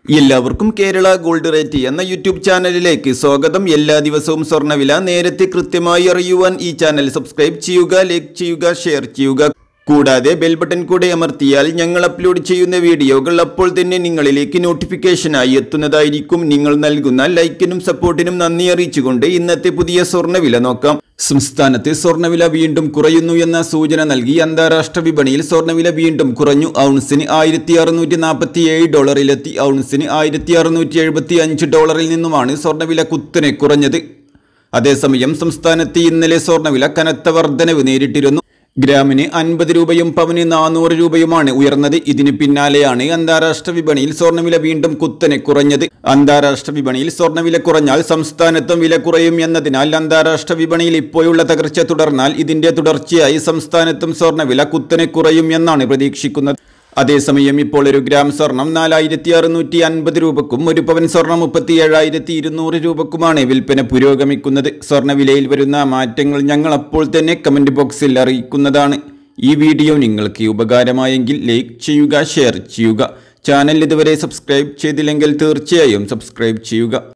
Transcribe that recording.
എല്ലാവർക്കും Kerala gold rate എന്ന YouTube ചാനലിലേക്ക് സ്വാഗതം. എല്ലാ ദിവസവും സ്വർണ്ണവില നേരത്തെ കൃത്യമായി അറിയുവാൻ ഈ ചാനൽ സബ്സ്ക്രൈബ് ചെയ്യുക, ലൈക്ക് ചെയ്യുക, ഷെയർ ചെയ്യുക. കൂടാതെ ബെൽ ബട്ടൺ കൂടെ അമർത്തിയാൽ ഞങ്ങൾ അപ്ലോഡ് ചെയ്യുന്ന വീഡിയോകൾ അപ്പോൾ തന്നെ നിങ്ങളിലേക്ക് നോട്ടിഫിക്കേഷനായി എത്തുന്നതായിരിക്കും. നിങ്ങൾ നൽകുന്ന ലൈക്കിനും സപ്പോർട്ടിനും നന്ദി അറിയിച്ചുകൊണ്ട് ഇന്നത്തെ പുതിയ സ്വർണ്ണവില നോക്കാം. സംസ്ഥാനത്ത് സ്വർണ്ണവില വീണ്ടും കുറയുന്നു എന്ന സൂചന നൽകി അന്താരാഷ്ട്ര വിപണിയിൽ സ്വർണ്ണവില വീണ്ടും കുറഞ്ഞു. ഔൺസിന് $1647 ഔൺസിന് $1675 നിന്നുമാണ് സ്വർണ്ണവില കുത്തനെ കുറഞ്ഞത്. അതേസമയം സംസ്ഥാനത്ത് ഇന്നലെ സ്വർണ്ണവില കനത്ത വർധനവ് നേരിട്ടിരുന്നു. ഗ്രാമിന് 50 രൂപയും പവന് 400 രൂപയുമാണ് ഉയർന്നത്. ഇതിന് പിന്നാലെയാണ് അന്താരാഷ്ട്ര വിപണിയിൽ സ്വർണ്ണവില വീണ്ടും കുത്തനെ കുറഞ്ഞത്. അന്താരാഷ്ട്ര വിപണിയിൽ സ്വർണ്ണവില കുറഞ്ഞാൽ സംസ്ഥാനത്തും വില കുറയും എന്നതിനാൽ അന്താരാഷ്ട്ര വിപണിയിൽ ഇപ്പോഴുള്ള തകർച്ച തുടർന്നാൽ ഇതിന്റെ തുടർച്ചയായി സംസ്ഥാനത്തും സ്വർണ്ണവില കുത്തനെ കുറയും എന്നാണ് പ്രതീക്ഷിക്കുന്നത്. അതേസമയം ഇപ്പോൾ ഒരു ഗ്രാം സ്വർണം 4650 രൂപക്കും ഒരു പവൻ സ്വർണം 37,200 രൂപക്കുമാണ് വിൽപ്പന പുരോഗമിക്കുന്നത്. സ്വർണ്ണവിലയിൽ വരുന്ന മാറ്റങ്ങൾ ഞങ്ങൾ അപ്പോൾ തന്നെ കമന്റ് ബോക്സിൽ അറിയിക്കുന്നതാണ്. ഈ വീഡിയോ നിങ്ങൾക്ക് ഉപകാരമായെങ്കിൽ ലൈക്ക് ചെയ്യുക, ഷെയർ ചെയ്യുക. ചാനൽ ഇതുവരെ സബ്സ്ക്രൈബ് ചെയ്തില്ലെങ്കിൽ തീർച്ചയായും സബ്സ്ക്രൈബ് ചെയ്യുക.